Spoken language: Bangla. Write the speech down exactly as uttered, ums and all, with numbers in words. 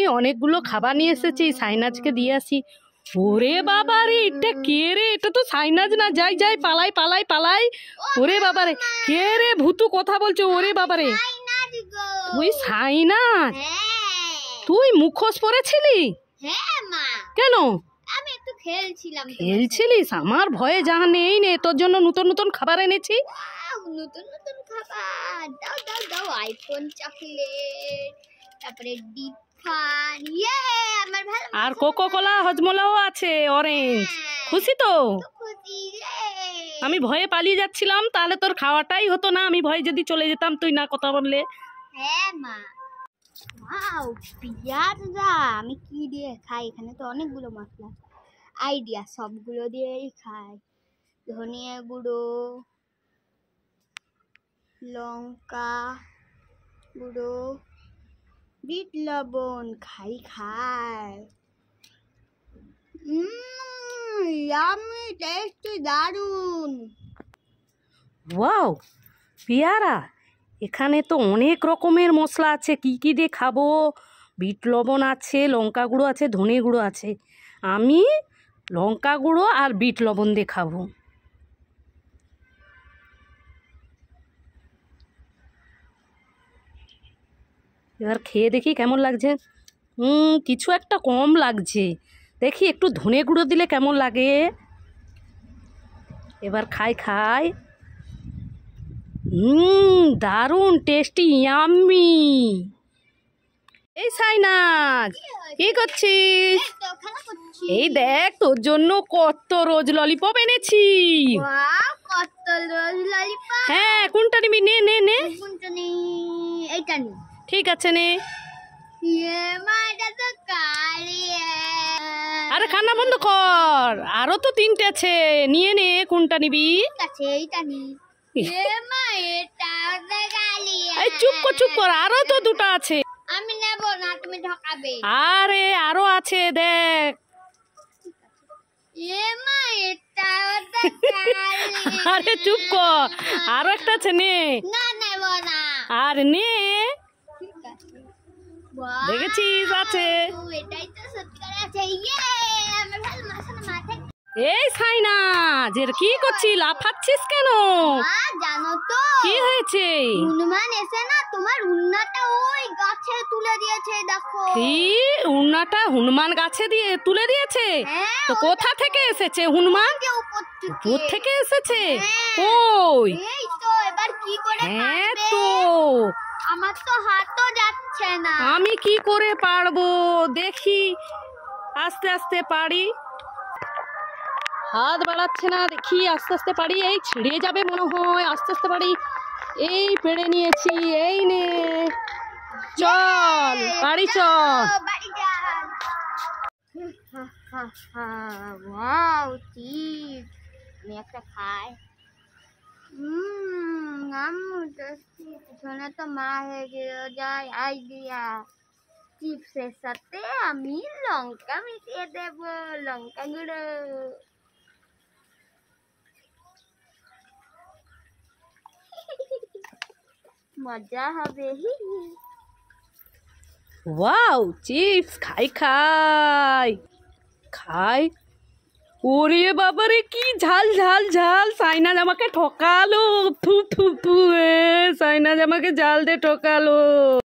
অনেকগুলো খাবার নিয়ে এসেছি, সাইনাজকে দিয়ে আসি। ওরে বাবা রে, এটা কে রে? এটা তো সাইনাজ না, যাই যাই পালাই পালাই পালাই। ওরে বাবা রে, কে রে? ভূতু কথা বলছে। ওরে বাবা রে, তুই সাইনাজ? তুই মুখোশ পরেছিলি? কেন খেলছিলিস? আমার ভয়ে যা নেই নে, তোর জন্য নতুন নতুন খাবার এনেছি। নতুন নতুন খাবার দাও দাও দাও, আইফোন চকলেট, তারপরে ডিপ ফান, ইয়ে আমার ভালো। আর কোকো কোলা হজমলাও আছে, অরেঞ্জ। খুশি তো? খুশি রে। আমি ভয়ে পালিয়ে যাচ্ছিলাম, তাহলে তোর খাওয়াটাই হতো না। আমি ভয়ে যদি চলে যেতাম, তুই না কথা বললে। হ্যাঁ মা। ওয়াও, পিয়াজা আমি কি দিয়ে খাই? এখানে তো অনেকগুলো মশলা। আইডিয়া, সবগুলো দিয়েই খাই। ধনিয়া গুঁড়ো, লঙ্কা গুঁড়ো, বিট লবণ, খাই খাই। উম ইয়ামি টেস্টি, দারুন। ওয়াও পেয়ারা, এখানে তো অনেক রকমের মশলা আছে। কি কি দিয়ে খাবো? বিট লবণ আছে, লঙ্কা গুঁড়ো আছে, ধনে গুঁড়ো আছে। আমি লঙ্কা গুঁড়ো আর বিট লবণ দিয়ে খাবো। এবার খেয়ে দেখি কেমন লাগছে। হুম কিছু একটা কম লাগছে, দেখি একটু ধনে গুঁড়ো দিলে কেমন লাগে। এবার খাই খাই। হুম দারুণ টেস্টি, ইয়াম্মি। এই সাইনাজ, কি করছিস? এই দেখ, তোর জন্য কত রোজ ললিপপ এনেছি। ওয়াও, কত রোজ ললিপপ। হ্যাঁ, কোনটা নিবি? নে নে নে। কোনটা নেই? এইটা নি। ঠিক আছে, নে। ইয়ে মা, এটা তো কালি। আরে খানা বন্ধ কর, আরো তো তিনটে আছে, নিয়ে নে। কোনটা নিবি? ঠিক আছে, এইটা নি। ইয়ে মা, এটা তো কালি। এই চুপ কর চুপ কর, আরো তো দুটো আছে। আমি নেব না, তুমি ঠকাবে। আরে আরো আছে, দেখ। ইয়ে মা, এটা তো কালি। আরে চুপ কর, আরো একটা আছে, নে। না, নেব না। আর নে। ঠিক আছে। দেখেছিস আছে। এটাই তো সত্যিকার আছে। ইয়ে, আমার ভালো মাছটা মাথায়। এই সাইনাজ, এর কি করছিস? লাফাচ্ছিস কেন? মা জানো তো কি হয়েছে? হনুমান এসে না তোমার উন্নাটা ওই গাছে তুলে দিয়েছে, দেখো। কি? উন্নাটা হনুমান গাছে দিয়ে তুলে দিয়েছে? হ্যাঁ, তো কোথা থেকে এসেছে হনুমান? যে উপর থেকে। উপর থেকে এসেছে? হ্যাঁ। কই? এই তো, এবার কি করে হ্যাঁ পারবে? তো, আমার তো হাতও যাচ্ছে না। আমি কি করে পারবো? দেখি, আস্তে আস্তে পারি। হাত বাড়াচ্ছে না, দেখি আস্তে আস্তে পারি। এই ছিঁড়ে যাবে মনে হয়, আস্তে আস্তে পারি। এই পেড়ে নিয়েছি, এই নে। চল বাড়ি চল। ও, বাড়ি যান। Wow, chips. আমি একটা খাই। হুম আম্মু টেস্টি। পিছনে তো মা হয়ে গেল যায় আইডিয়া। চিপসের সাথে আমি লঙ্কা মিশিয়ে দেব, লঙ্কা গুঁড়ো। মজা হবে। ওয়াও চিপস, খাই খাই খাই। ওরে বাবারে, কি ঝাল ঝাল ঝাল। সাইনাজ আমাকে ঠকালো। থু থু থু, সাইনাজ আমাকে জাল দিয়ে ঠকালো।